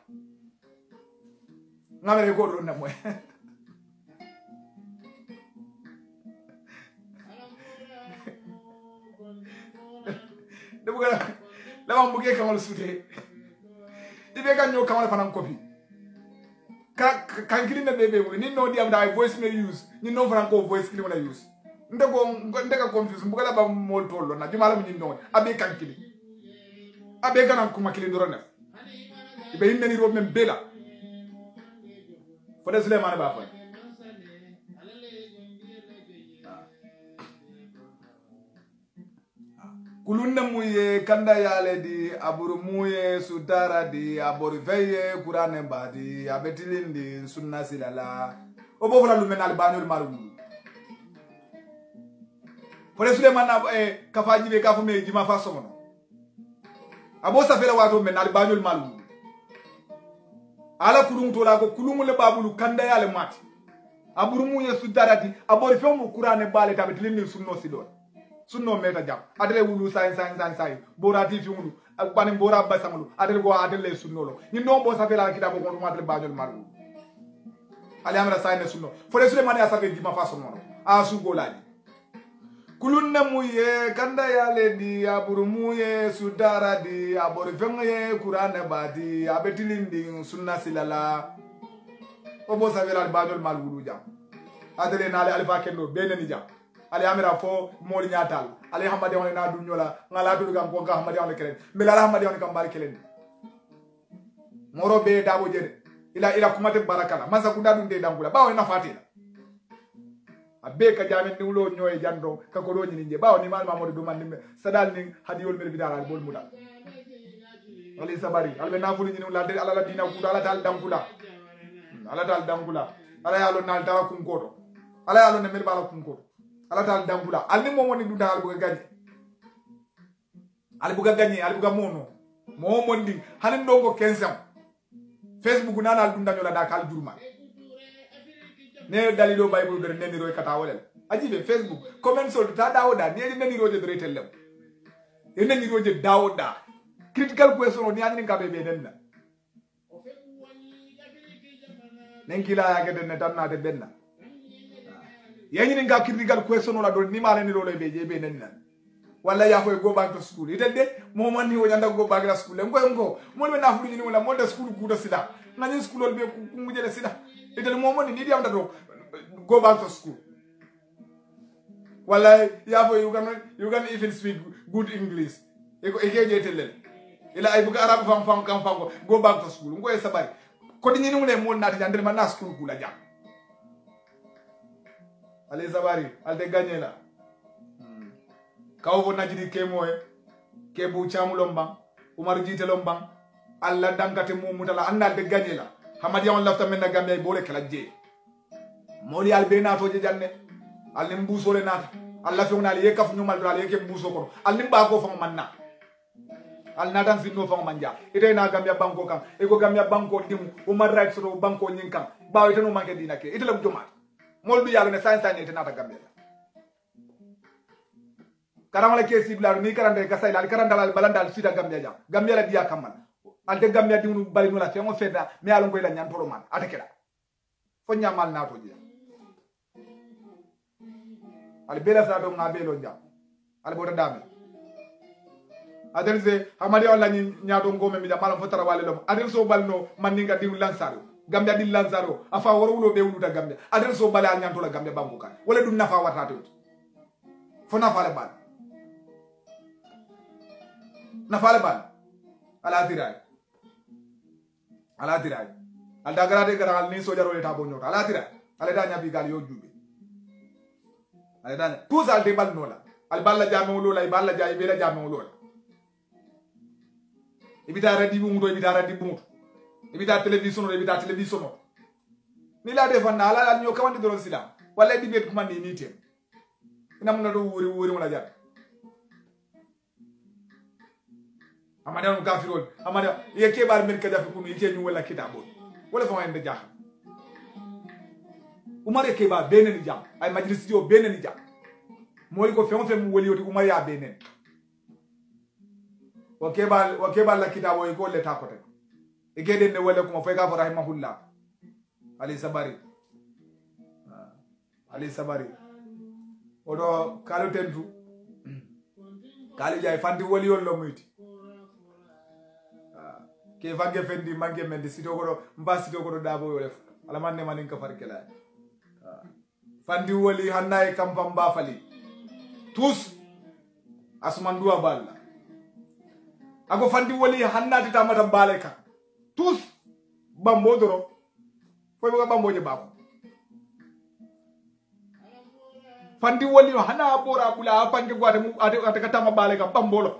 ngamire ko do ne moy debuga la ma mbuge kamal sude ibe ga nyo kamal fanan copy ka kan kili na bebe ni no diam da voice me use ni no fanan ko voice kili wala use ndego ndega confuse mbuga la ba mol tollo na jumala mi no abe kan kili abe kana kuma kilin doro nef ibe hinne ni rob men bela fode Suleiman ba fa kulunna muye kanda yale di aburu muye sudara di abori veye kurane badi abetilindi sunna silala obo fala lumenal banul malu fode Suleiman e kafaji be kafu me jima fa somono abo safela wato men al banul malu ala kulum to la ko kulum le babulu kanda yale mati aburu muye sudara di abori femu kurane bale tabetilindi sunno sidon sunno meta jam adele wulu say say say say bora ti fi wulu banim bora basamulu adele go adele sunno lo ni no bo safela kita bo ko mo adele bañol malu ali amra say ne sunno fo Suleiman ya safe di ma façon non a su go laji kulunna muye kanda yale di aburu muye sudara di abori fenye qur'ane badi abetilindi sunna silala o bo safela bañol malu jam adele nale alfa kendo beneni jam ali amira fo moli nyatal ali hamadi woni na du nyola ngala du gam ko ga hamadi woni kelen mila la hamadi woni kam bari kelen moro be dabo jede ila ila kumate barakala masa kunda du de dangula bawo na fatila abe ka jamen ni ulo nyoy jando ka ko do nyini je bawo ni mal mamodo du man ni sadal ni hadiyol mel bidara bol muda ali sabari albe na fulu nyini la de ala la dina ku ala dal dangula ala dal dangula ala yalo nal tawa kum kodo ala yalo ne mel bala kum kodo ala tal dangula alni momo ni dunda albuga gani albuga gani albuga mono momo ndi hanin dongo quinze ans Facebook nana al dunda nyola da kal jurma ne dalido bible der neni roy kata wolel ajibe Facebook comment sol ta dawoda ne neni roje dere tellem e neni roje dawoda critical question ni ani ngabe be denna nenkila ya gede ne tanna de benna yeñini nga critical question la do ni mala ni lolay be je be nan nan wala ya foy go back to school itende mo man ni wonyanda go back to school ngo ngo mo be na fu ni wala mo de school ku do sida na ni school be ku mu jele sida itende mo man ni di am da do go back to school wala ya foy you can you can even speak good English e ko e ke je tellen ila ay bu arab fam fam kam fam go back to school ngo e sabari ko di ni mu ne mo na ti andre man na school ku la jam ale zabari alde gagné la kawo na jidi kemoy kebu chamu lombang umar jite lombang alla dankate mumutala annal de gagné la hamadi on lafta men na gamay bole kala je moli al be nato je janne al mbuso le nata alla fi onal yekaf nyumal do al yeke mbuso ko al nimba ko fa manna al natan sinno fa manja ite na gambia banko kan e ko gambia banko dim umar right so banko nyinkan bawo ite no manke dinake ite lam joma mol bi yalla ne san san ite nata gambia karamala ke sibla ni karande ka sayla karanda la balanda al sida gambia jam gambia la dia kamal al de gambia di nu bali no la fe mo feda me ala ngoy la nyan tolo man atakela fo nyamal nato je al bela sa do ngabe lo jam al boda dame adelze hamadi wala ni nyaato ngome mi malam fo tara wale lo adel so balno maninga di lansaro gambia di lansaro afa woro wulo be wuluta gambia adel so bala nyan to la gambia bangu kan wala dum nafa watata fo nafa le bal nafa le bal ala tiray ala tiray al da garade garal ni so jaro eta bo nyota ala tiray ala da nyabi gal yo jube ala da tout ça de bal no la al balla jamme lo la balla jaay be la jamme lo la ibita radi bu mudo ibita radi bu mudo ibita television no ibita television no ni la defan na ala al nyo kamandi doron sila wala di bet kumandi ni tem ina mun do wuri wuri wala jat amada on kafirol amada ye ke bar men ka jafi kunu yake ñu wala kitabo wala fa wayne jax umar ye ke bar benen jam ay majlis jo benen jam moy ko fem fem woli yoti umar ya benen wa ke bar wa ke bar la kitabo ko le ta ko te e ke den ne wala ko fay ka fa rahimahullah ali sabari ali sabari odo kalo tentu kali jay fandi woli yon lo muyti ke fange fendi mangi mendi sito ko mba sito ko dabo yo def ala manne manin ka farkela fandi woli hanay kam pamba fali tous asman duwa balla ako fandi wali hannati tamata bale kan tous bambo doro foy ba bambo je bako fandi wali hana bora bula pange gwade mu ate katama bale kan bambolo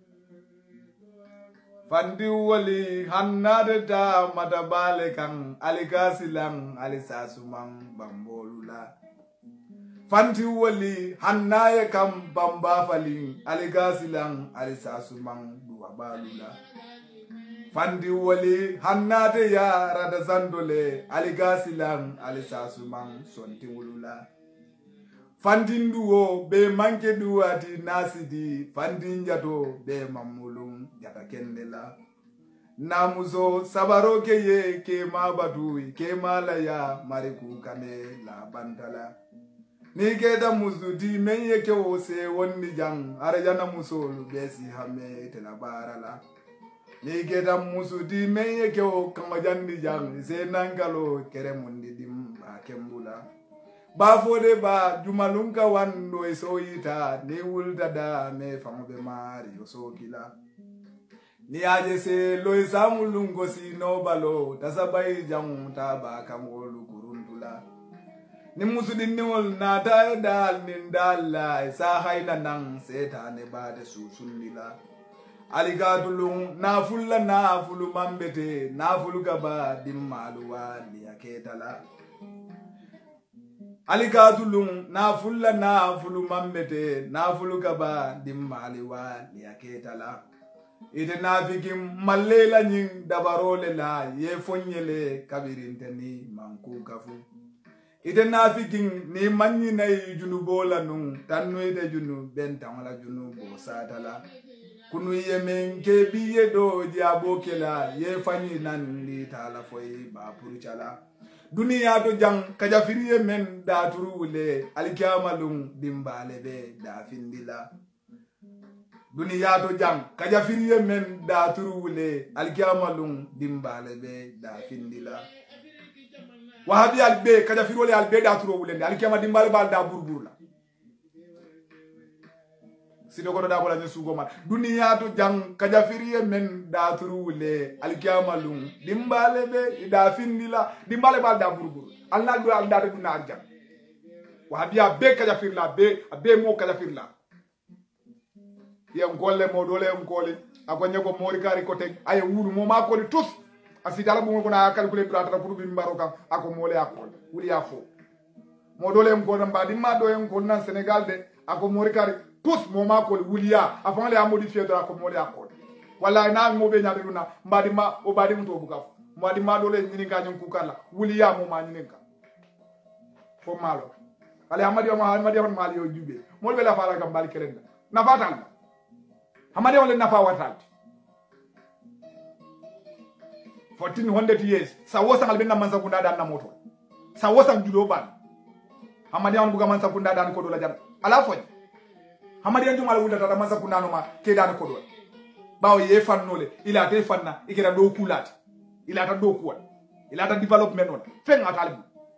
fandi wali hannade tamata bale kan alikasilang alisasumang bambolula fanti wali hannaye kam bamba falin aligasilang alisasumang duwa balula fandi wali hannade ya rada zandole aligasilang alisasumang sonti wulula fandi nduwo be manke duwati nasidi fandi njato be mamulum jata kendela namuso sabaro keye ke mabadui ke malaya mariku kane la bantala ni keda musu di menye ke ose wonni jang arjana musol besi hame tela barala ni keda musu di menye ke o kama jandi jang se nangalo kere mundi dim ba kembula ba fode ba jumalunka wando esoyita ni wulda da me famobe mari osokila ni aje se lo samulungo si no balo tasabai jang taba kamolu kurundula ni musu dinniwol nata dal nin dalla sa hayna nang setane bade susullila aligadulun na fulla na fulu mambete na fulu gaba dimmaluwa liyaketala aligadulun na fulla na fulu mambete na fulu gaba dimmaliwa liyaketala ite nafikim mallela nyin dabarole la ye fonyele kabirinteni manku kafu ite nafikin ni manyi na junu bola nun tannu ite junu benta wala junu bo satala kunu ye men ke biye do diabo kela ye fanyi nan li tala foy ba puruchala duniya to jang kaja firiye men da turule alkiamalum dimbale be da findila duniya to jang kaja firiye men da turule alkiamalum dimbale be da findila wahabi albe kaja firole albe da turo wulende alikiyama dimbale bal da burburla sido ko da bola sugo ma duniya to jang kaja firiye men da turo wule alikiyama lum dimbale be da findila dimbale bal da burbur alna do al da de na arja wahabi albe kaja firla be be mo kaja firla ye ngolle mo dole ngole akonye ko mori kari ko tek ay wuru mo ma ko tous asidala bu ko na calculer plata pour bi mbaro kam ako mole akol wuli afo mo dole em ko namba di ma do en ko nan Senegal de ako mori kari tous mo ma ko wuli ya afan le a modifier do ako mole akol wala na mo be nyaade duna mbadi ma o badi mto bu kaf mbadi ma dole nyini ka nyum ku kala wuli ya mo ma nyini ka fo malo ale amadi o ma amadi on mali yo jube mo be la fala kam bal kerenda na fatal amadi on le na fa watal fourteen hundred years sa wosa ngal benna mansa kunda dan na moto sa wosa julo ban hamadi on buga mansa kunda dan ko do la jam ala foj hamadi en jumal wulata da mansa kunda no ma ke dan ko do bawo ye fannole ila te fanna ikira do kulat ila ta do kuwat ila ta development on fen atalbu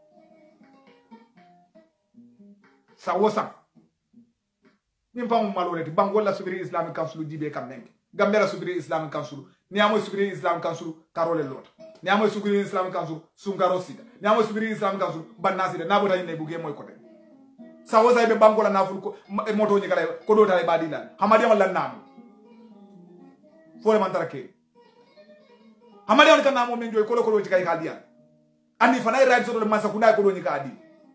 sa wosa nim famu maloleti bangola subiri islamic council dibe kam nek gambela subiri islamic council ni amo subiri islamic council karole lot ni amo subiri islamic council sungaro sida ni amo subiri islamic council banasida nabota ne buge moy kote sa wosa be bangola naful ko moto ni kala ko do tale badila hamadi wala nam fore man tarake hamadi on kana mo men joy ko ko ci kay kadiya andi fanay raid so do masa kunda ko do ni kadi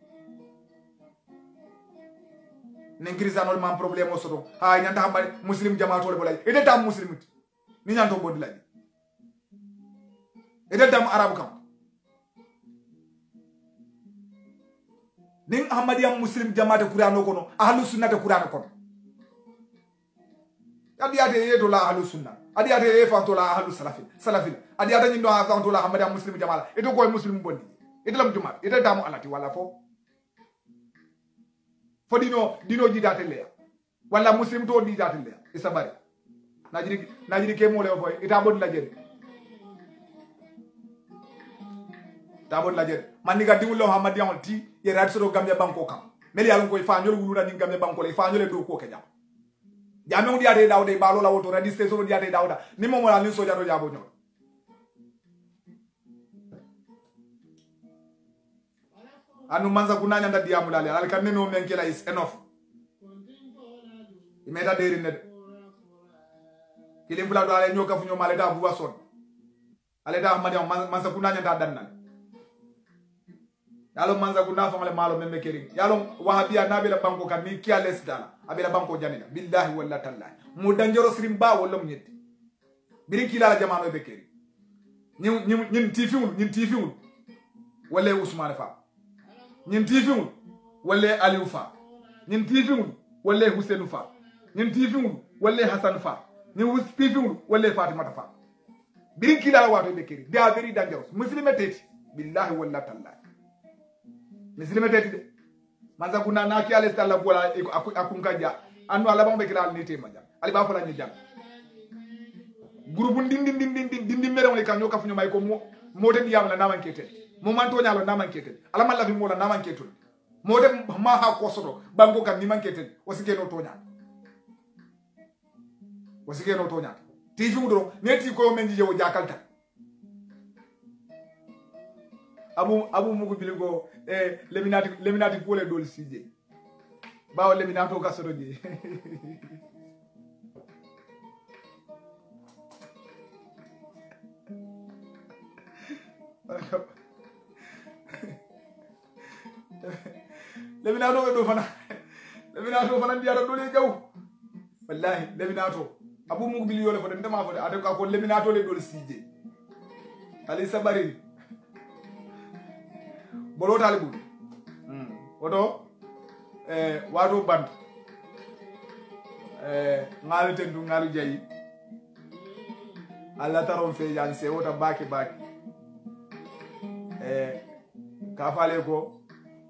nengirisa no man problème o soto ha nyanda hamba muslim jamaatole bolay ede tam muslim ni nyanto bodila ede tam arab kam ning ahmadiyya muslim jamaate qur'ano kono ahlus sunnah qur'ano kono adiyate yedo la ahlus sunnah adiyate e fanto la ahlus salafin salafin adiyate nyindo ha fanto la ahmadiyya muslim jamaala edo koy muslim bondi ede lam jumat ede tam alati wala fo fo dino dino jidate le wala muslim to jidate le isabari najiri najiri ke mo le boy ita bod la jeri ta bod la jeri man ni ga diwlo hamadi on ti ye rat so gambia banko kam meli yalon koy fa ñol wulura ni gambia banko le fa ñole do ko ke jam Jamen dia de dawde balo la woto radiste so dia de dawda ni mo la ni so jaro jabo nyo anu manza kunanya nda dia mulale al kan no men kila is enough imeda deri ned kilim fula do ale nyoka fu nyoma le da buwa son ale da ahmadi manza kunanya nda dannan yalo manza kuna fa male malo memme kering yalo wahabia nabila banko kan ni kia lesdala abila banko janina billahi walla tallahi mu danjoro srimba walla mu ñetti birin kila la jamano be keri ñin ñin ñin tifiwul ñin tifiwul walla Ousmane Fa ñin tifiwul walla Aliou Fa ñin tifiwul walla Hussein Fa ñin tifiwul walla Hassan Fa ñin tifiwul walla Fatimata Fa birin kila la wato be keri da very dangerous muslime teti billahi walla tallahi muslime teti de manza kuna na ki ale stalla bola akunkaja anu ala bambe kila ni tema jam ali ba fala ni jam groupe ndin ndin ndin ndin ndin mere woni kan nyoka fu nyomay ko mo modem yam la naman kete mo man to nyalo naman kete ala man la fi mo la naman kete modem ma ha ko soto bango kan ni man kete o sike no to nya o sike no to nya ti fi mudro neti ko men je wo jakalta abu abu mugu biligo eh leminati leminati pole dol sije bawo leminato ka soto je leminato do fana leminato fana ndiara dole jaw wallahi leminato abu mugu biliyo le fana ndema fana ade ka ko leminato le dol sije ali sabari bolo talibu hmm odo eh wato band eh ngalu tendu ngalu jayi alla taron fe jan se wota baki baki eh ka fale ko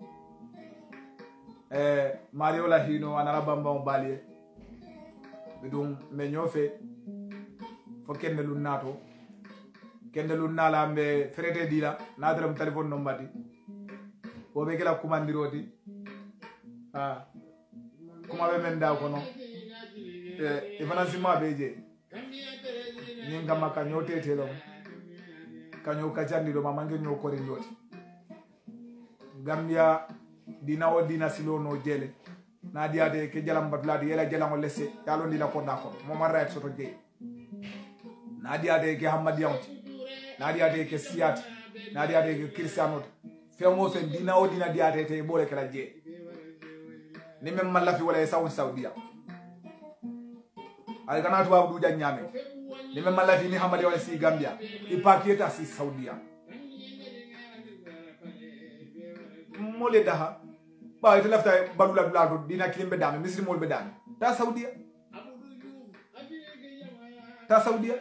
eh mario la hino anara bamba on balie bidum me nyofe fo kende lu nato kende lu nala mbe frete dila nadram telephone nombati bo be kala kumandiroti ah kuma be men da ko no eh ifana sima beje nyinga makanyo tetelo kanyo kachandiro mamange nyoko rindoti Gambia dina o dina silo no jele na diade ke jalam batuladi yela jalam lesse yalo ndila ko dako mo ma right soto je na diade ke hamadiyawti na diade ke siyati na diade ke cristiano femo sen dina o dina diade te bole kala je ni mem malafi wala sawu saudia ay kana tuwa du janyame ni mem malafi ni hamadi wala si Gambia ipakieta si saudia mole daha ba ite lafta badula dula dina kilimbe dame misri mol be dame ta saudia ta saudia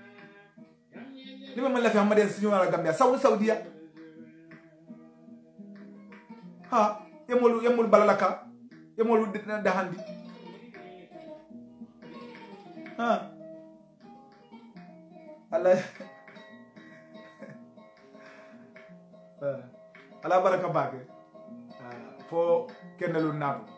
ni mem malafi hamadi si nyona Gambia sawu saudia ha yemolu yemolu balalaka yemolu dahandi ha Allah ala baraka bake fo kenelu nato